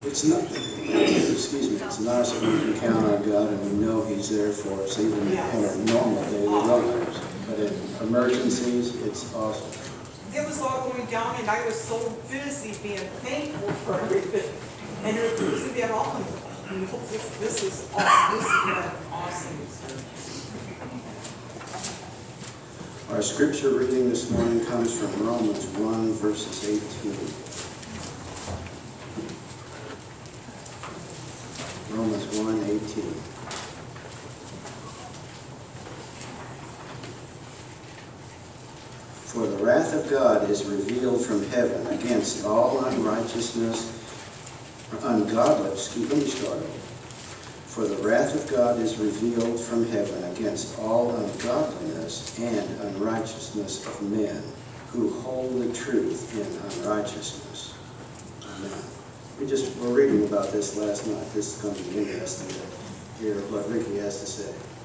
It's not, excuse me, it's nice that we can count on God and we know He's there for us even in our normal daily lives. But in emergencies, it's awesome. It was all going down and I was so busy being thankful for everything. And it was get on. This is awesome. Our scripture reading this morning comes from Romans 1, verses 18. Romans 1:18. For the wrath of God is revealed from heaven against all unrighteousness, ungodly, For the wrath of God is revealed from heaven against all ungodliness and unrighteousness of men who hold the truth in unrighteousness. Amen. We were reading about this last night. This is going to be interesting to hear what Ricky has to say.